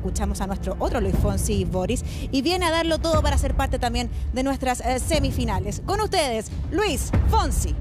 escuchamos a nuestro otro Luis Fonsi, Boris, y viene a darlo todo para ser parte también de nuestras semifinales. Con ustedes, Luis Fonsi.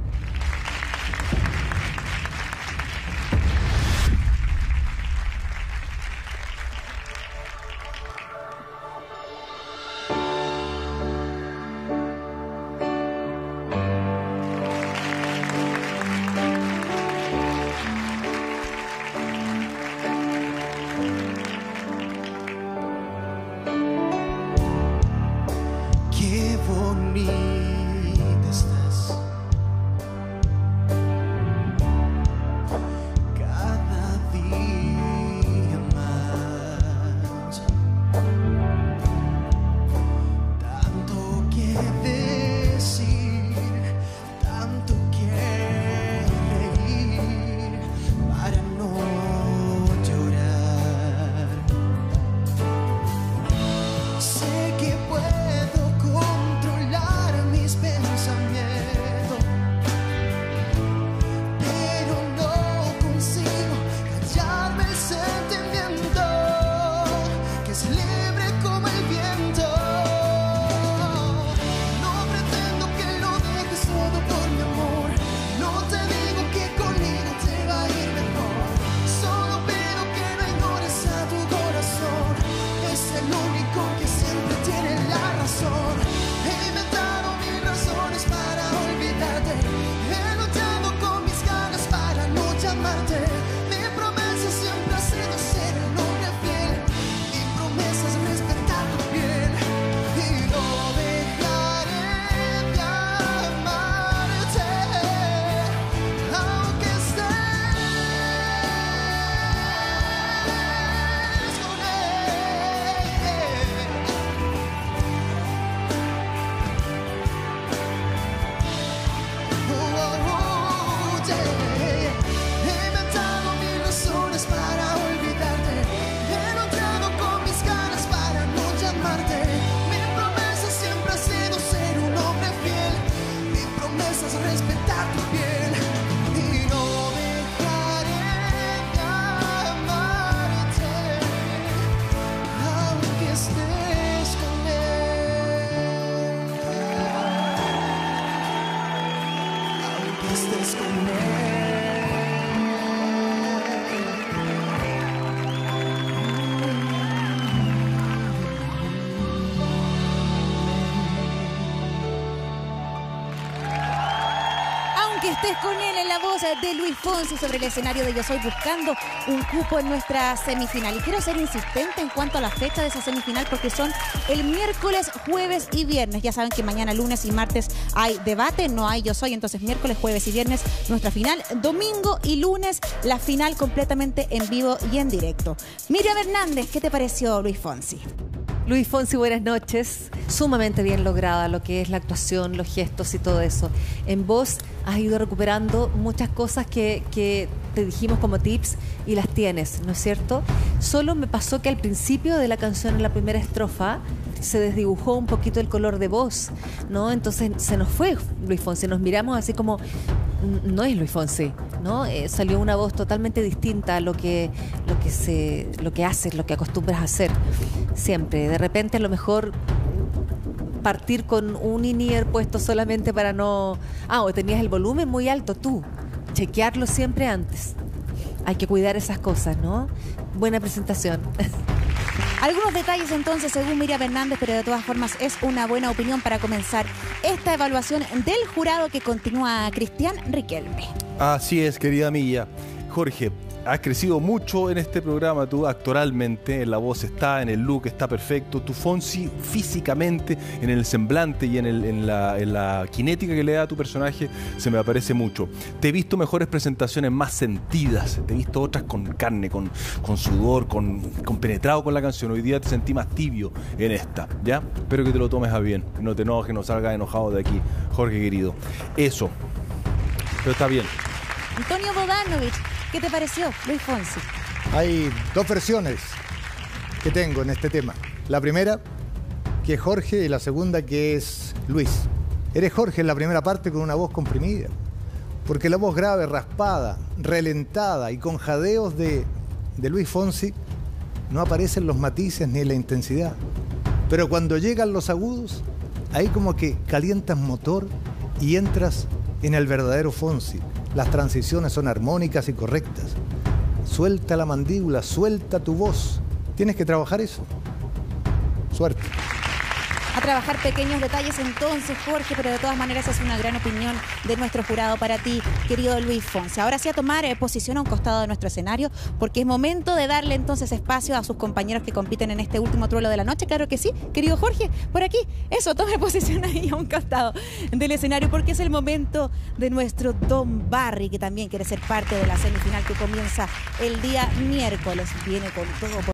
Estés con él en la voz de Luis Fonsi sobre el escenario de Yo Soy, buscando un cupo en nuestra semifinal. Y quiero ser insistente en cuanto a la fecha de esa semifinal, porque son el miércoles, jueves y viernes. Ya saben que mañana, lunes y martes hay debate, no hay Yo Soy, entonces miércoles, jueves y viernes nuestra final. Domingo y lunes la final completamente en vivo y en directo. Miriam Hernández, ¿qué te pareció Luis Fonsi? Luis Fonsi, buenas noches. Sumamente bien lograda lo que es la actuación, los gestos y todo eso. En voz has ido recuperando muchas cosas que te dijimos como tips y las tienes, ¿no es cierto? Solo me pasó que al principio de la canción, en la primera estrofa, se desdibujó un poquito el color de voz, ¿no? Entonces se nos fue Luis Fonsi, nos miramos así como, no es Luis Fonsi, ¿no? Salió una voz totalmente distinta a lo que haces, lo que acostumbras a hacer siempre. De repente a lo mejor partir con un in-ear puesto solamente para no... o tenías el volumen muy alto tú. Chequearlo siempre antes. Hay que cuidar esas cosas, ¿no? Buena presentación. Algunos detalles entonces según Miriam Hernández, pero de todas formas es una buena opinión para comenzar esta evaluación del jurado que continúa Cristian Riquelme. Así es, querida amiga. Jorge, has crecido mucho en este programa, tú actoralmente, la voz está, en el look está perfecto, tu Fonsi físicamente, en el semblante y en la cinética que le da a tu personaje, se me aparece mucho. Te he visto mejores presentaciones más sentidas, te he visto otras con carne, con sudor, compenetrado con la canción. Hoy día te sentí más tibio en esta, ¿ya? Espero que te lo tomes a bien, no te enojes, no salgas enojado de aquí, Jorge querido. Eso, pero está bien. Antonio Bodanovich, ¿qué te pareció Luis Fonsi? Hay dos versiones que tengo en este tema. La primera, que es Jorge, y la segunda, que es Luis. Eres Jorge en la primera parte con una voz comprimida, porque la voz grave, raspada, relentada y con jadeos de Luis Fonsi no aparecen los matices ni la intensidad. Pero cuando llegan los agudos, ahí como que calientas motor y entras en el verdadero Fonsi. Las transiciones son armónicas y correctas. Suelta la mandíbula, suelta tu voz. Tienes que trabajar eso. Suerte. A trabajar pequeños detalles entonces, Jorge, pero de todas maneras es una gran opinión de nuestro jurado para ti, querido Luis Fonsi. Ahora sí a tomar posición a un costado de nuestro escenario, porque es momento de darle entonces espacio a sus compañeros que compiten en este último duelo de la noche. Claro que sí, querido Jorge, por aquí, eso, tome posición ahí a un costado del escenario, porque es el momento de nuestro Don Barry, que también quiere ser parte de la semifinal que comienza el día miércoles. Viene con todo.